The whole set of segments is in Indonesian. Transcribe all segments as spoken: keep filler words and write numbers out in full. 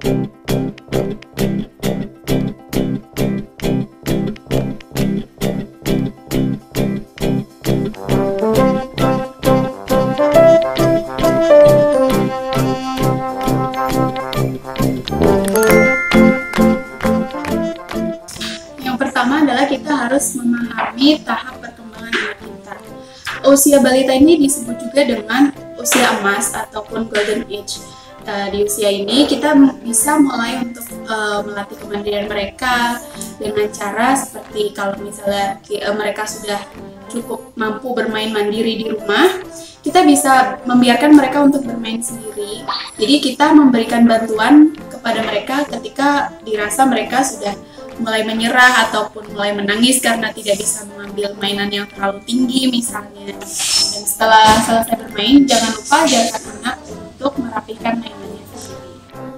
Yang pertama adalah kita harus memahami tahap perkembangan anak kita. Usia balita ini disebut juga dengan usia emas ataupun golden age. Uh, di usia ini kita bisa mulai untuk uh, melatih kemandirian mereka dengan cara seperti kalau misalnya uh, mereka sudah cukup mampu bermain mandiri di rumah, kita bisa membiarkan mereka untuk bermain sendiri. Jadi kita memberikan bantuan kepada mereka ketika dirasa mereka sudah mulai menyerah ataupun mulai menangis karena tidak bisa mengambil mainan yang terlalu tinggi misalnya. Dan setelah selesai bermain, jangan lupa ajarkan anak untuk merapihkan mainannya sendiri.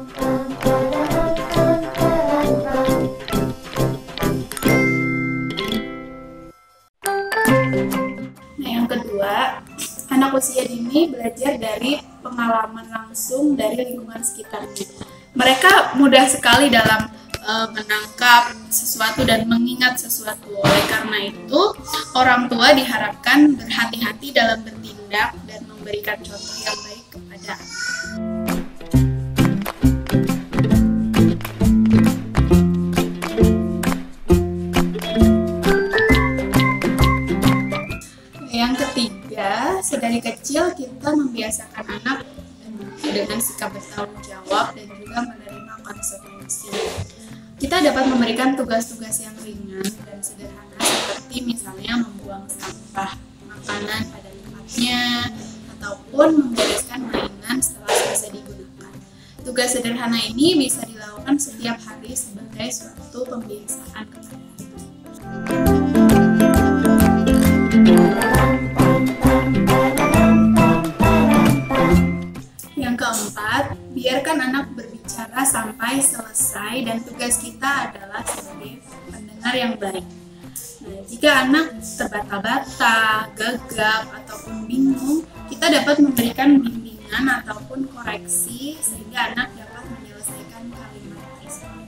Nah, yang kedua, anak usia dini belajar dari pengalaman langsung dari lingkungan sekitarnya. Mereka mudah sekali dalam menangkap sesuatu dan mengingat sesuatu. Oleh karena itu, orang tua diharapkan berhati-hati dalam bertindak dan memberikan contoh yang baik kepada anak. Yang ketiga, sedari kecil kita membiasakan anak dengan sikap bertanggung jawab dan juga menerima konsekuensi. Kita dapat memberikan tugas-tugas yang ringan dan sederhana seperti misalnya membuang sampah makanan pada tempatnya ataupun membereskan mainan setelah selesai digunakan. Tugas sederhana ini bisa dilakukan setiap hari sebagai suatu pembiasaan kepada anak. Yang keempat, biarkan anak berbicara sampai selesai dan tugas kita adalah sebagai pendengar yang baik. Nah, jika anak terbata-bata, gagap, ataupun bingung, kita dapat memberikan bimbingan ataupun koreksi sehingga anak dapat menyelesaikan kalimat tersebut.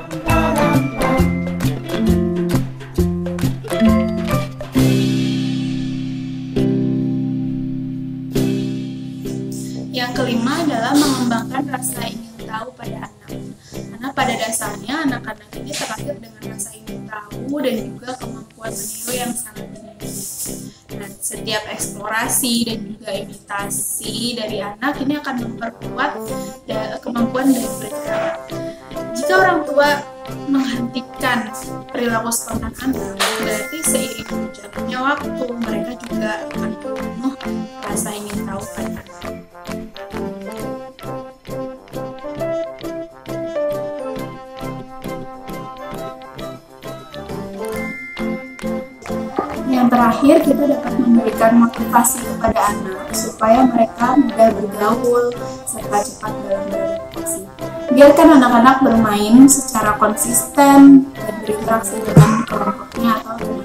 Yang kelima adalah mengembangkan rasa ingin tahu pada anak. Karena pada dasarnya anak-anak ini terlahir dengan rasa ingin tahu dan juga kemampuan meniru yang sangat tinggi. Nah, setiap eksplorasi dan juga imitasi dari anak ini akan memperkuat kemampuan dari mereka. Jika orang tua menghentikan perilaku spontan anak, berarti seiring berjalannya waktu mereka juga akan penuh rasa ingin tahu pada anak. Yang terakhir, kita dapat memberikan motivasi kepada anak supaya mereka mudah bergaul serta cepat dalam beradaptasi. Biarkan anak-anak bermain secara konsisten dan berinteraksi dengan kelompoknya atau teman.